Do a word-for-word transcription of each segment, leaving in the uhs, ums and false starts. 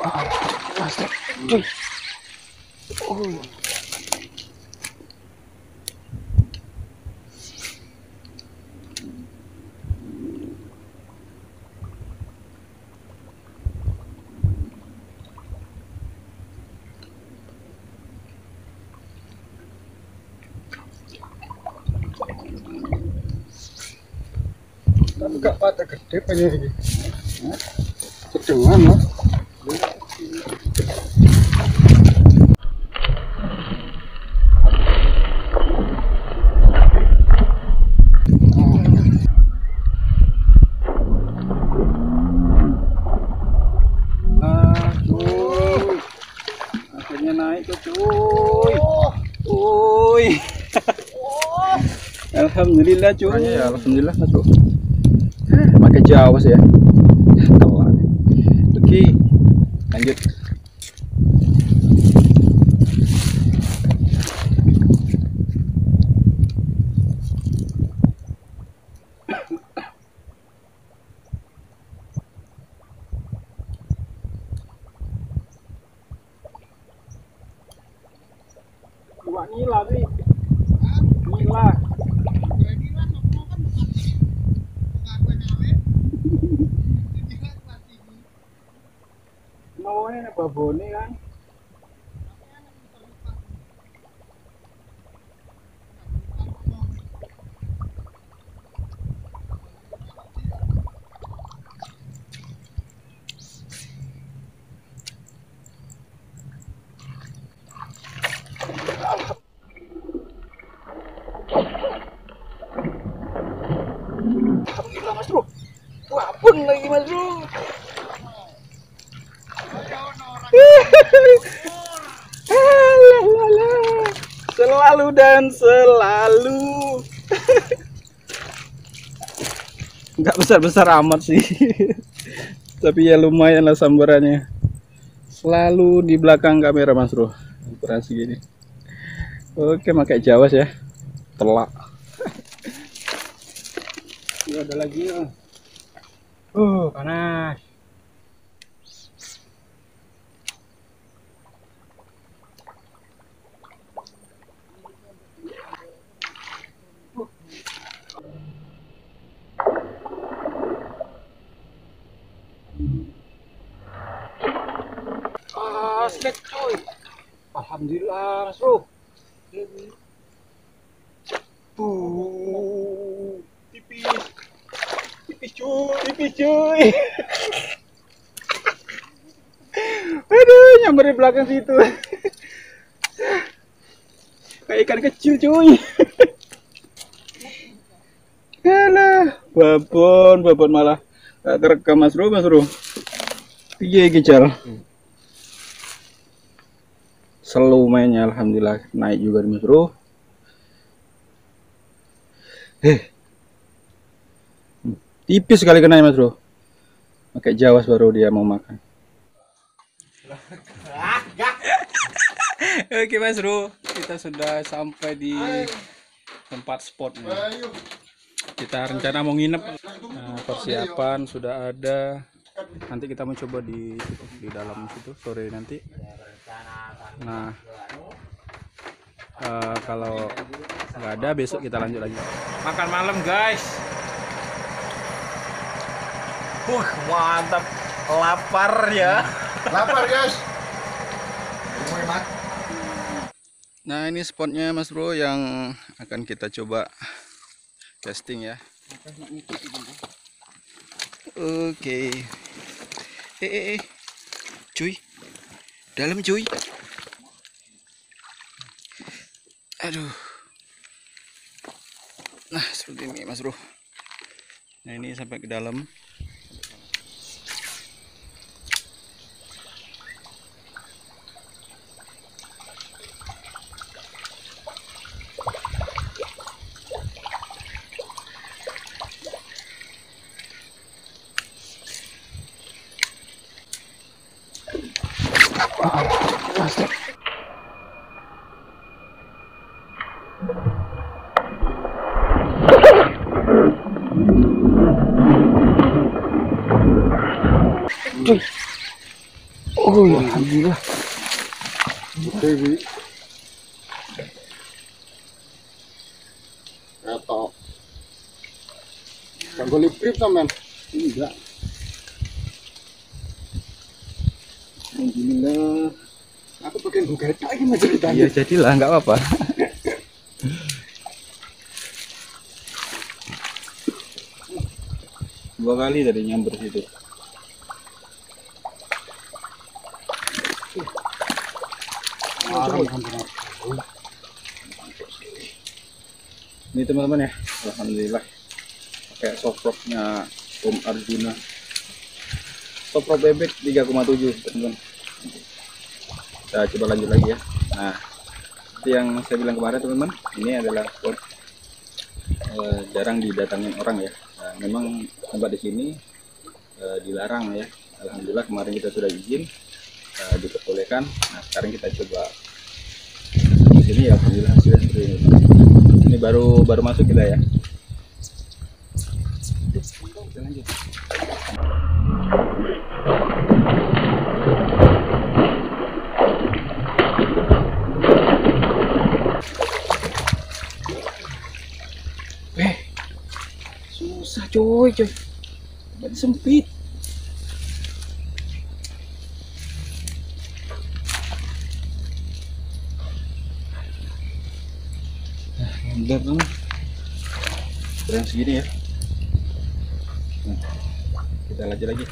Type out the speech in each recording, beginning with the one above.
Mantap, cuy. Oh. Tapi gak pada gede banyak ini. Cedengan loh. Aduh, akhirnya naik tuh cuy. Uy. Alhamdulillah cuy. Ya, alhamdulillah mas bro. Pakai Jawas ya. Telat. Oke, lanjut. Dua nila sih. Nila. Mau ini babone kan. Alhamdulillah mas bro. Wah pun lagi mas bro. Selalu dan selalu. Nggak besar-besar amat sih. Tapi ya lumayan lah sambarannya. Selalu di belakang kamera mas bro. Operasi gini. Oke, pakai Jawas ya. Telak. Ini ada lagi ya. Uh, panas. Ah, snack coy. Alhamdulillah, mas bro. Tuh, tipis, tipis cuy, tipis cuy. Aduh, nyamber di belakang situ. Kayak ikan kecil cuy. Alah, babon, babon malah tak terekam mas bro, mas bro. Piye gical. Selalu mainnya alhamdulillah naik juga mas bro. Eh, tipis sekali kena mas bro. Pakai Jawas baru dia mau makan. Oke mas bro, kita sudah sampai di tempat spotnya. Kita rencana mau nginep. Nah, persiapan sudah ada. Nanti kita mau coba di di dalam situ sore nanti. Nah, uh, kalau nggak ada besok kita lanjut lagi. Makan malam guys. Uh, mantap. Lapar ya. Lapar guys. Nah ini spotnya mas bro yang akan kita coba casting ya. Oke. Eh eh eh. Cuy. Dalam cuy. Aduh. Nah seperti ini mas bro. Nah ini sampai ke dalam. Cuy. Oh ya, alhamdulillah. Dewi. Atau kan boleh trip sampean? Enggak. Alhamdulillah. Aku pengen buka tak ini macam ceritanya. Iya jadilah, nggak apa-apa. Dua kali tadi nyamber situ. Ini teman-teman ya, alhamdulillah pakai softrocknya Om Arjuna, softrock bebek tiga koma tujuh teman-teman. Kita coba lanjut lagi ya. Nah, seperti yang saya bilang kemarin teman-teman, ini adalah spot eh, jarang didatangin orang ya. Nah, memang tempat di sini eh, dilarang ya. Alhamdulillah kemarin kita sudah izin, eh, diperbolehkan. Nah, sekarang kita coba di sini ya, alhamdulillah hasilnya seperti ini. Ini baru baru masuk kita ya. Kita lanjut. Eh, susah coy, coy. Banyak sempit. Udah kan keren segini ya. Nah, kita lanjut lagi.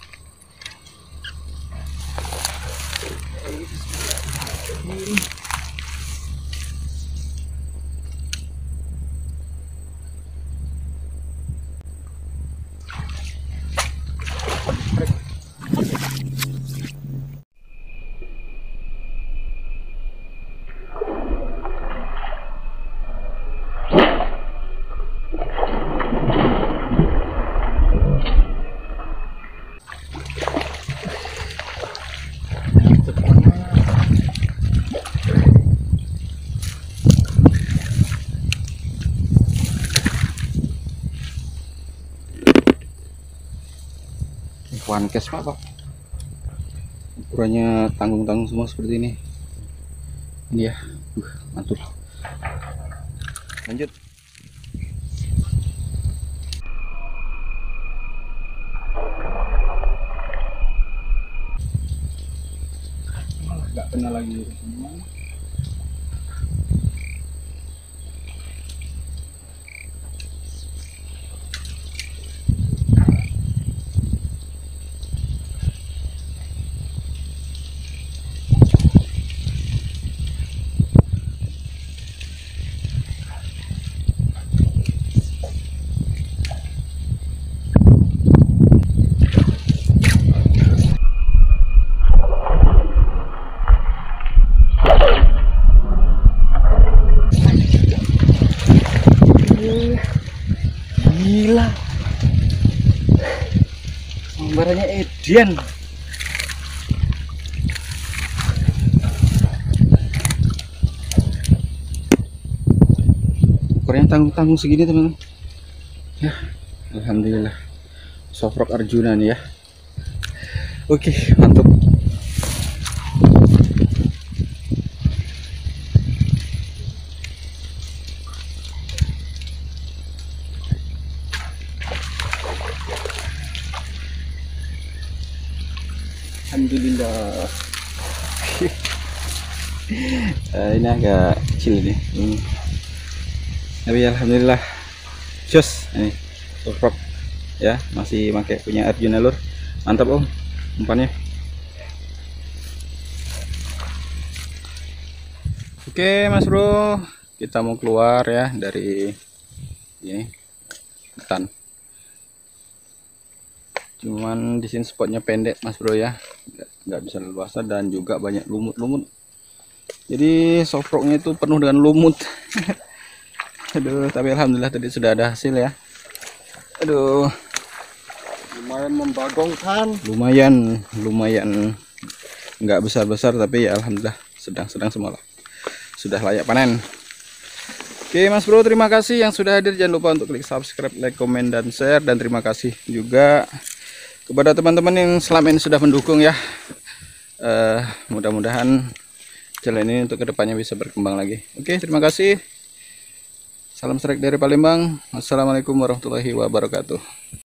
One case pak, pak. Ukurannya tanggung-tanggung semua seperti ini. Ini ya, uh, mantul. Lanjut. Nggak kena lagi semua. Gila, sambarannya Edian. Ukurannya tanggung-tanggung segini teman-teman ya. Alhamdulillah softrock Arjuna nih ya. Oke, mantap. Alhamdulillah. uh, ini agak kecil nih. Hmm. Tapi alhamdulillah. Jos, ini softrock ya, masih pakai punya Arjuna lur. Mantap Om umpannya. Oke Mas Bro, kita mau keluar ya dari ini hutan. Cuman di sini spotnya pendek Mas Bro ya, nggak, nggak bisa leluasa dan juga banyak lumut-lumut. Jadi softrocknya itu penuh dengan lumut. Aduh, tapi alhamdulillah tadi sudah ada hasil ya. Aduh, Lumayan membagongkan. lumayan, lumayan nggak besar-besar tapi ya alhamdulillah sedang-sedang semua lah. Sudah layak panen. Oke Mas Bro, terima kasih yang sudah hadir. Jangan lupa untuk klik subscribe, like, komen, dan share. Dan terima kasih juga kepada teman-teman yang selama ini sudah mendukung ya. uh, mudah-mudahan jalan ini untuk kedepannya bisa berkembang lagi. Oke, terima kasih. Salam strike dari Palembang. Wassalamualaikum warahmatullahi wabarakatuh.